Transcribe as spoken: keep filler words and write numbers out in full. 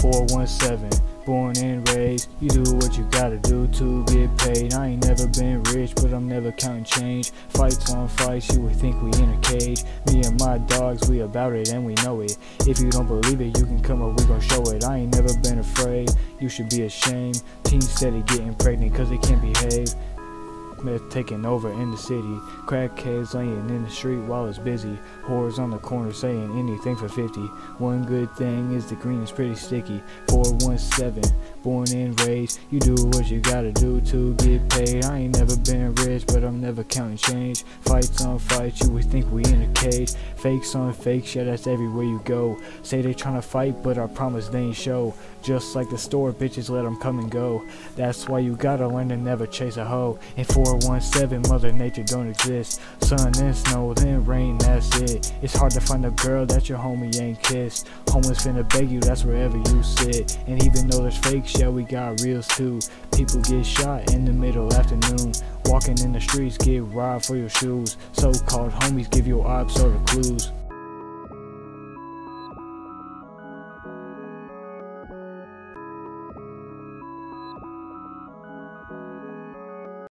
four one seven, born and raised. You do what you gotta do to get paid. I ain't never been rich, but I'm never counting change. Fights on fights, you would think we in a cage. Me and my dogs, we about it and we know it. If you don't believe it, you can come up, we gon' show it. I ain't never been afraid, you should be ashamed. Teens steady getting pregnant cause they can't behave. Meth taking over in the city. Crackheads laying in the street while it's busy. Whores on the corner saying anything for fifty. One good thing is the green is pretty sticky. four one seven, born and raised. You do what you gotta do to get paid. I ain't never been rich, but I'm never counting change. Fights on fights, you would think we in a cage. Fakes on fakes, yeah, that's everywhere you go. Say they tryna fight, but I promise they ain't show. Just like the store, bitches let them come and go. That's why you gotta learn to never chase a hoe. And four one seven, Mother Nature don't exist. Sun and snow, then rain, that's it. It's hard to find a girl that your homie ain't kissed. Homeless finna beg you, that's wherever you sit. And even though there's fakes, yeah, we got reals too. People get shot in the middle afternoon. Walking in the streets, get robbed for your shoes. So-called homies give you ops or the clues.